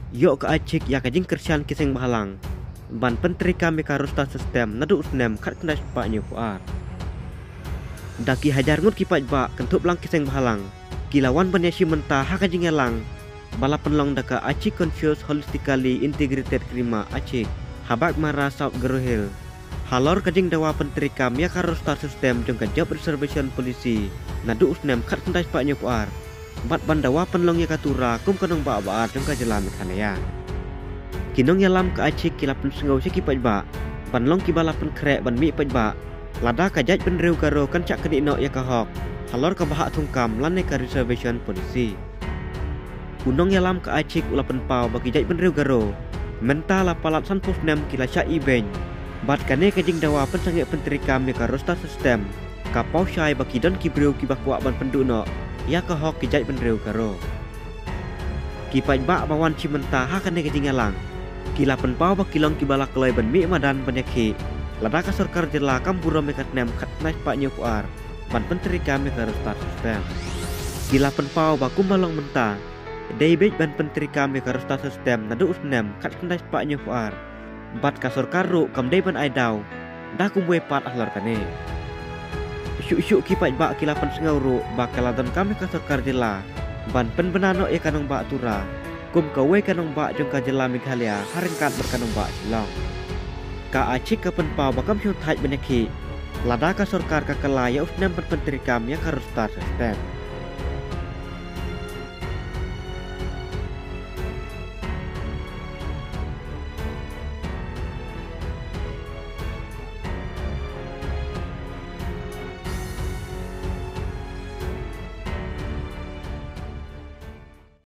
Yok ke acik ya kajing kersian kiseng bahalang. Ban penteri kami karusta sistem nadu usnem kat kendas paknya puar. Daki hajar ngut kipat bak kentup lang kiseng bahalang. Kilawan banyasi mentah ha kajing elang. Bala penlong daka acik conscious holistically integrated krima acik. Habak mara South Gerohil. Halor kajing dawa penteri kami ya karusta sistem jongka job reservation polisi. Nadu usnem kat kendas paknya puar. Bat bandawa penlong ya katura kum kanong ba jongka jelam kanaya. Kinong yalam ke acik kila pen sengau si kipat ba. Banlong kibala pen krek ban mi pat ba. Lada kajaj pen reu karo kancak kedik nok ya kahok. Halor ka bahak tungkam lan ka reservation polisi. Unong yalam ke acik ula pen pau bagi jaj pen reu karo. Menta la palat san pos nem kila syak ibeng. Bat kane kajing dawa pen sangek penteri kami ka rosta sistem. Kapau syai bagi don kibreu kibakwa ban penduk nok. Ya kahok kijaj pen reu karo. Kipat ba bawan cimenta ha kane kajing yalang. Kila penpau ba kilong kibala kelai ban mi madan banyaki. Lada ka sarkar jela kampura mekat nem kat nas paknya puar. Ban penteri kami ka rosta sistem. Kila penpau ba kumbalong menta. Daibej ban penteri kami ka rosta sistem nadu usnem kat nas paknya puar. Bat ka sarkar ru kam dai ban aidau. Da kumwe pat ahlor kane. Syuk-syuk kipat ba kila pen sengau ru ba kaladon kami ka sarkar jela. Ban pen benano e kanong ba atura. Kum kawe kanong ba jong ka jela Meghalaya haringkat berkanong ba silong. Ka acik ka penpau bakam syut haj banyaki. Lada ka sarkar ka kalaya usnem pen penteri kami ya ka rosta sistem.